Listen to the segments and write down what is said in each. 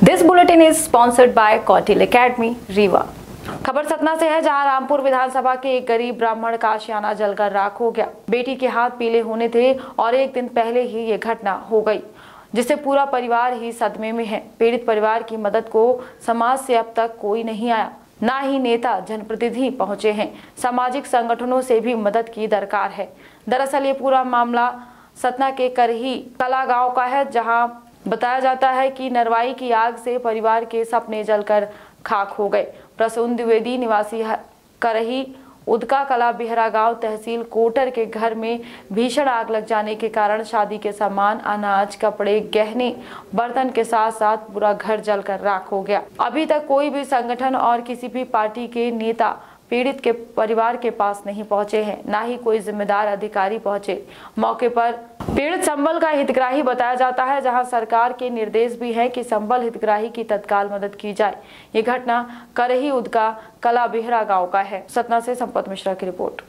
This bulletin is sponsored by Kautilya academy Rewa. खबर सतना से है, जहां रामपुर विधानसभा के एक गरीब ब्राह्मण का आशियाना जलकर राख हो गया। बेटी के हाथ पीले होने थे और एक दिन पहले ही ये घटना हो गई, जिससे पूरा परिवार ही सदमे में है। पीड़ित परिवार की मदद को समाज से अब तक कोई नहीं आया, ना ही नेता जनप्रतिनिधि पहुंचे हैं। सामाजिक संगठनों से भी मदद की दरकार है। दरअसल ये पूरा मामला सतना के करही कला गांव का है, जहां बताया जाता है कि नरवाई की आग से परिवार के सपने जलकर खाक हो गए। प्रसून द्विवेदी निवासी करही उदका कला बिहरा गांव तहसील कोटर के घर में भीषण आग लग जाने के कारण शादी के सामान, अनाज, कपड़े, गहने, बर्तन के साथ साथ पूरा घर जलकर राख हो गया। अभी तक कोई भी संगठन और किसी भी पार्टी के नेता पीड़ित के परिवार के पास नहीं पहुंचे हैं, ना ही कोई जिम्मेदार अधिकारी पहुंचे। मौके पर पीड़ित संबल का हितग्राही बताया जाता है, जहां सरकार के निर्देश भी है कि संबल हितग्राही की तत्काल मदद की जाए। ये घटना करही उदका कला बिहरा गांव का है। सतना से संपत मिश्रा की रिपोर्ट।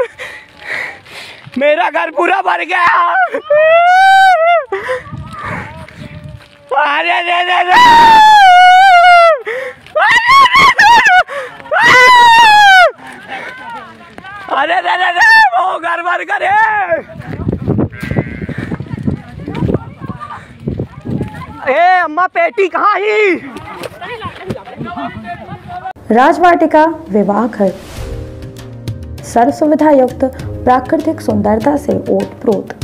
मेरा घर पूरा भर गया। अरे रे रे रे। अरे रे रे रे, वो घर भर गए। ए अम्मा, पेटी कहाँ ही? राजवाटिका विवाह घर सर्व सुविधा युक्त प्राकृतिक सुंदरता से ओतप्रोत।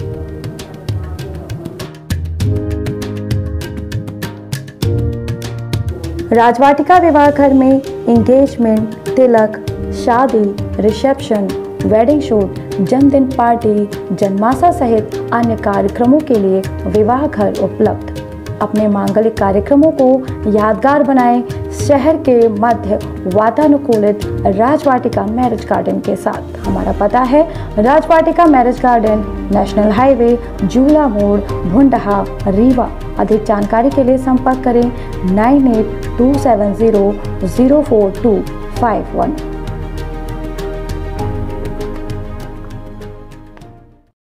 राजवाटिका विवाह घर में एंगेजमेंट, तिलक, शादी, रिसेप्शन, वेडिंग शूट, जन्मदिन पार्टी, जन्माशा सहित अन्य कार्यक्रमों के लिए विवाह घर उपलब्ध। अपने मांगलिक कार्यक्रमों को यादगार बनाएं शहर के मध्य वातानुकूलित राजवाटिका मैरिज गार्डन के साथ। हमारा पता है Rajvatika marriage garden, national highway, Jhula Mod, Bhundha, Rewa. अधिक जानकारी के लिए संपर्क करें 9827004251।